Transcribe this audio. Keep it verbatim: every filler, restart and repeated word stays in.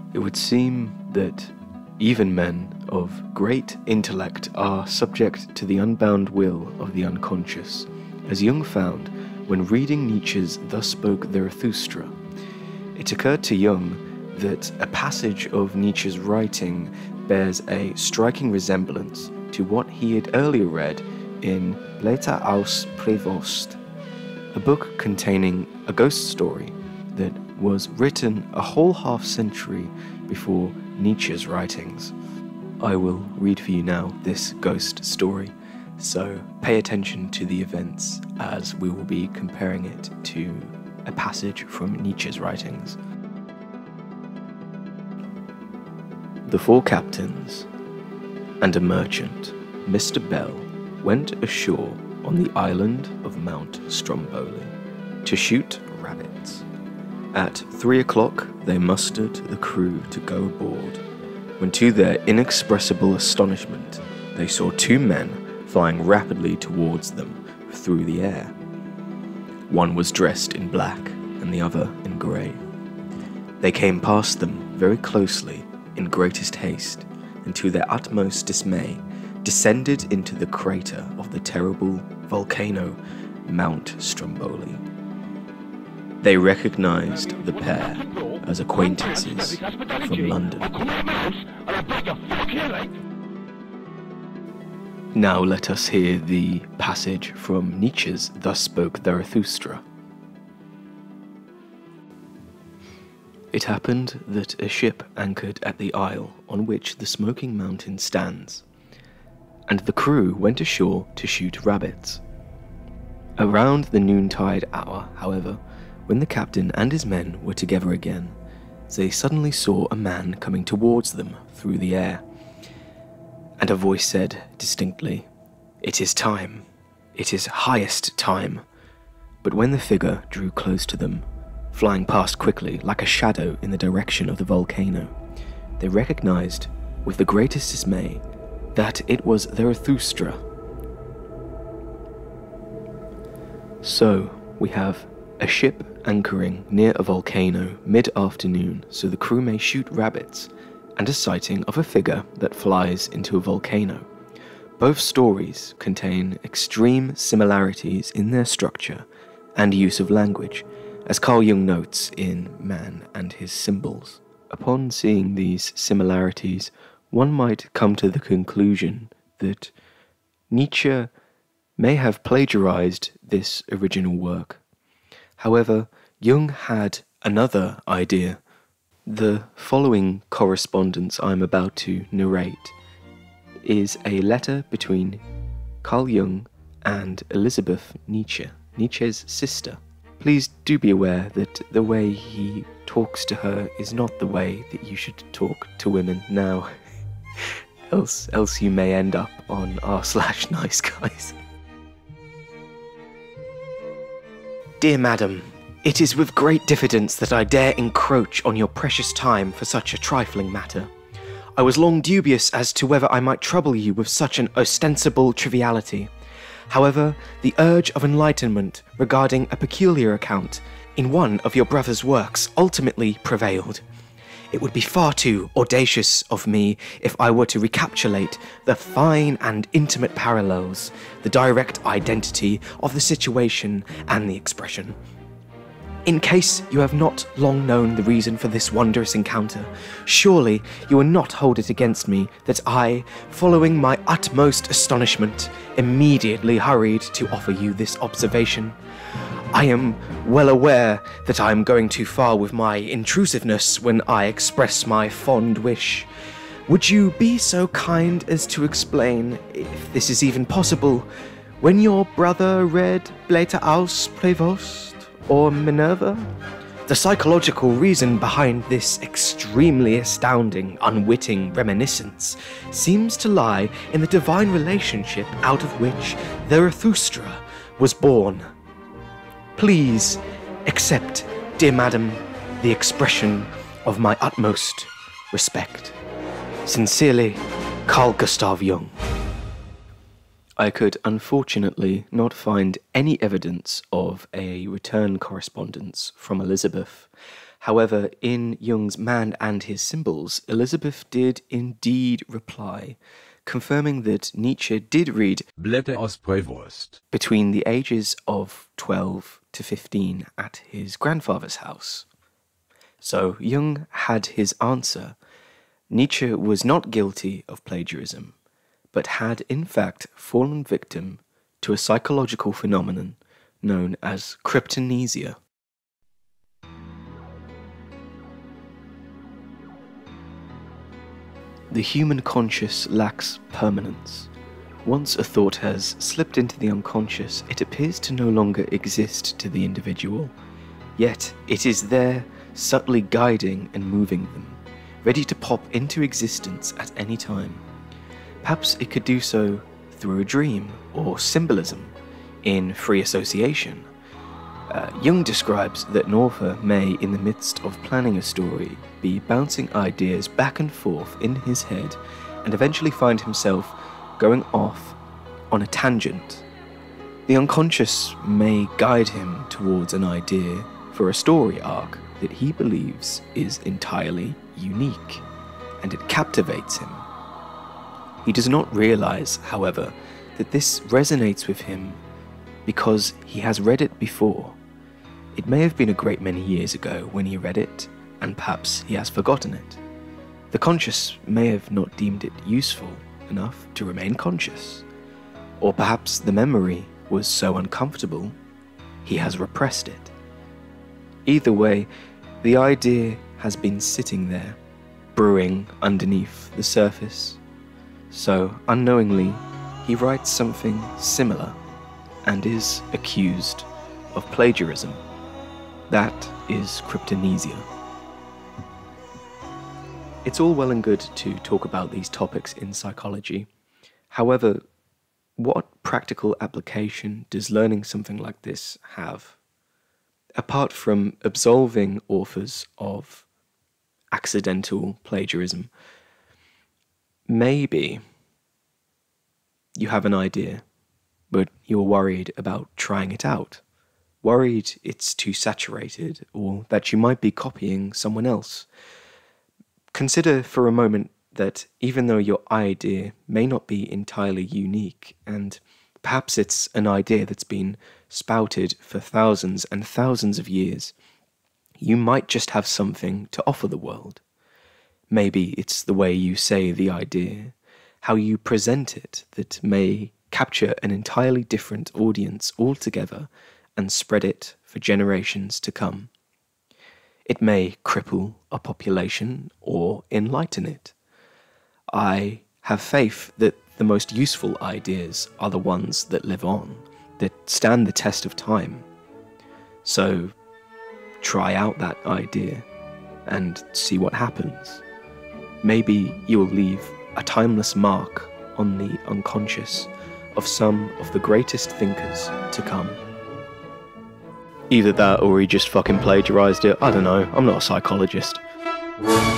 It would seem that even men of great intellect are subject to the unbound will of the unconscious, as Jung found when reading Nietzsche's Thus Spoke Zarathustra. It occurred to Jung that a passage of Nietzsche's writing bears a striking resemblance to what he had earlier read in Blätter aus Prevost, a book containing a ghost story that was written a whole half century before Nietzsche's writings. I will read for you now this ghost story, so pay attention to the events as we will be comparing it to a passage from Nietzsche's writings. The four captains and a merchant, Mister Bell, went ashore on the island of Mount Stromboli to shoot rabbits. At three o'clock they mustered the crew to go aboard, when to their inexpressible astonishment they saw two men flying rapidly towards them through the air. One was dressed in black and the other in grey. They came past them very closely in greatest haste, and to their utmost dismay descended into the crater of the terrible volcano Mount Stromboli. They recognized the pair as acquaintances from London. Now let us hear the passage from Nietzsche's Thus Spoke Zarathustra. It happened that a ship anchored at the isle on which the smoking mountain stands, and the crew went ashore to shoot rabbits. Around the noontide hour, however, when the captain and his men were together again, they suddenly saw a man coming towards them through the air, and a voice said distinctly, "It is time, it is highest time." But when the figure drew close to them, flying past quickly like a shadow in the direction of the volcano, they recognized with the greatest dismay that it was Zarathustra. So we have a ship anchoring near a volcano mid-afternoon so the crew may shoot rabbits, and a sighting of a figure that flies into a volcano. Both stories contain extreme similarities in their structure and use of language, as Carl Jung notes in Man and His Symbols. Upon seeing these similarities, one might come to the conclusion that Nietzsche may have plagiarized this original work. However, Jung had another idea. The following correspondence I am about to narrate is a letter between Carl Jung and Elisabeth Nietzsche, Nietzsche's sister. Please do be aware that the way he talks to her is not the way that you should talk to women now, else, else you may end up on r slash nice guys. Dear Madam, it is with great diffidence that I dare encroach on your precious time for such a trifling matter. I was long dubious as to whether I might trouble you with such an ostensible triviality. However, the urge of enlightenment regarding a peculiar account in one of your brother's works ultimately prevailed. It would be far too audacious of me if I were to recapitulate the fine and intimate parallels, the direct identity of the situation and the expression. In case you have not long known the reason for this wondrous encounter, surely you will not hold it against me that I, following my utmost astonishment, immediately hurried to offer you this observation. I am well aware that I am going too far with my intrusiveness when I express my fond wish. Would you be so kind as to explain, if this is even possible, when your brother read Blätter aus Prevost or Minerva? The psychological reason behind this extremely astounding, unwitting reminiscence seems to lie in the divine relationship out of which Zarathustra was born. Please accept, dear madam, the expression of my utmost respect. Sincerely, Carl Gustav Jung. I could unfortunately not find any evidence of a return correspondence from Elisabeth. However, in Jung's Man and His Symbols, Elisabeth did indeed reply, confirming that Nietzsche did read Blätter aus Breivurst between the ages of twelve to fifteen at his grandfather's house. So Jung had his answer. Nietzsche was not guilty of plagiarism, but had in fact fallen victim to a psychological phenomenon known as cryptomnesia. The human conscious lacks permanence. Once a thought has slipped into the unconscious, it appears to no longer exist to the individual, yet it is there, subtly guiding and moving them, ready to pop into existence at any time. Perhaps it could do so through a dream or symbolism, in free association. Uh, Jung describes that an author may, in the midst of planning a story, be bouncing ideas back and forth in his head and eventually find himself going off on a tangent. The unconscious may guide him towards an idea for a story arc that he believes is entirely unique, and it captivates him. He does not realize, however, that this resonates with him because he has read it before. It may have been a great many years ago when he read it, and perhaps he has forgotten it. The conscious may have not deemed it useful enough to remain conscious, or perhaps the memory was so uncomfortable he has repressed it. Either way, the idea has been sitting there, brewing underneath the surface, so unknowingly he writes something similar and is accused of plagiarism. That is cryptomnesia. It's all well and good to talk about these topics in psychology. However, what practical application does learning something like this have? Apart from absolving authors of accidental plagiarism, maybe you have an idea, but you're worried about trying it out. Worried it's too saturated, or that you might be copying someone else. Consider for a moment that even though your idea may not be entirely unique, and perhaps it's an idea that's been spouted for thousands and thousands of years, you might just have something to offer the world. Maybe it's the way you say the idea, how you present it, that may capture an entirely different audience altogether and spread it for generations to come. It may cripple a population or enlighten it. I have faith that the most useful ideas are the ones that live on, that stand the test of time. So try out that idea and see what happens. Maybe you will leave a timeless mark on the unconscious of some of the greatest thinkers to come. Either that or he just fucking plagiarized it. I don't know. I'm not a psychologist.